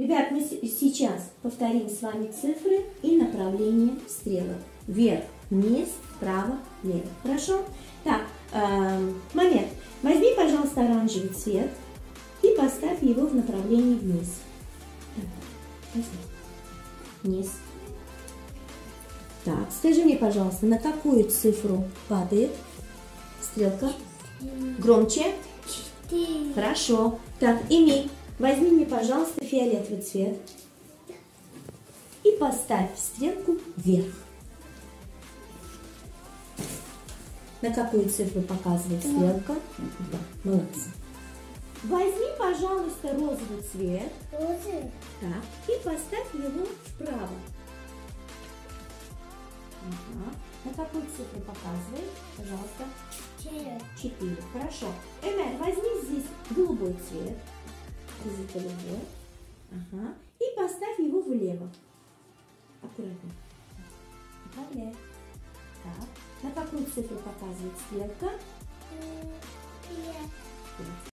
Ребят, мы сейчас повторим с вами цифры и направление стрелок. Вверх, вниз, вправо, влево. Хорошо? Так, момент. Возьми, пожалуйста, оранжевый цвет и поставь его в направлении вниз. Вниз. Так, скажи мне, пожалуйста, на какую цифру падает стрелка? Громче. 4. Хорошо. Так, Эмиль, возьми мне, пожалуйста, фиолетовый цвет и поставь стрелку вверх. На какую цифру показывает стрелка? Да, молодцы. Возьми, пожалуйста, розовый цвет. Розовый. Так, и поставь его вправо. Ага. На какую цифру показывает? Пожалуйста. 4. 4. Хорошо. Эмель, возьми здесь голубой цвет. Здесь голубой. Ага. И поставь его влево. Аккуратно. Направляй. Так. На какую цифру показывает стрелка? 5.